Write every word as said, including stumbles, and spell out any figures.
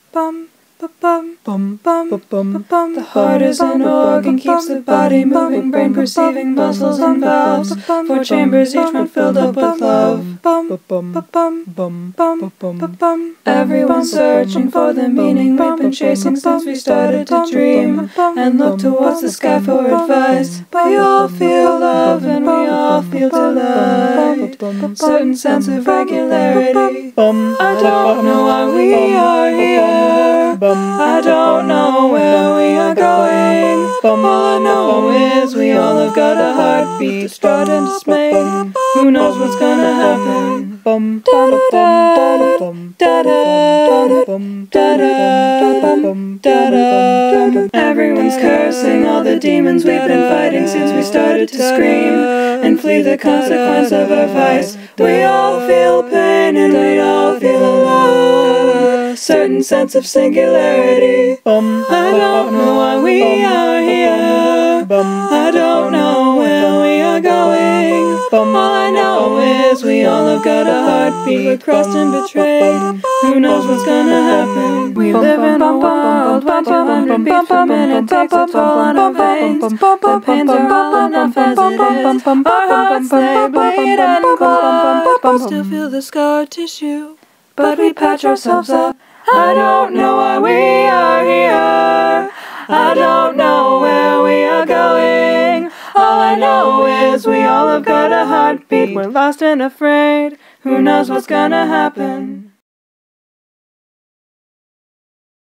bum, bum, bum, bum, bum, bum. The heart is an organ, keeps the body moving, brain perceiving, muscles and valves. Four chambers, each one filled up with love. Everyone's searching for the meaning we've been chasing since we started to dream, and look towards the sky for advice. We all feel love and we all feel delight, certain sense of regularity. I don't know why we are here, I don't know where we are going. All I know is we all have got a heartbeat, distraught and dismayed. Who knows what's gonna happen? Bum da da da da da da da. Everyone's cursing all the demons we've been fighting since we started to scream and flee the consequence of our vice. We all feel pain and we all feel alive, certain sense of singularity. I don't know why we are here, I don't know where we are going. All I know is we all have got a heartbeat, we're crossed and betrayed. Who knows what's gonna happen? We live in a world where two hundred beats per minute takes a toll on our veins. The pains are all enough as it is. Our hearts, they bleed and clot. Still feel the scar tissue, but we patch ourselves up. I don't know why we are here, I don't know where we are going. All I know is we all have got a heartbeat, we're lost and afraid. Who knows what's gonna happen?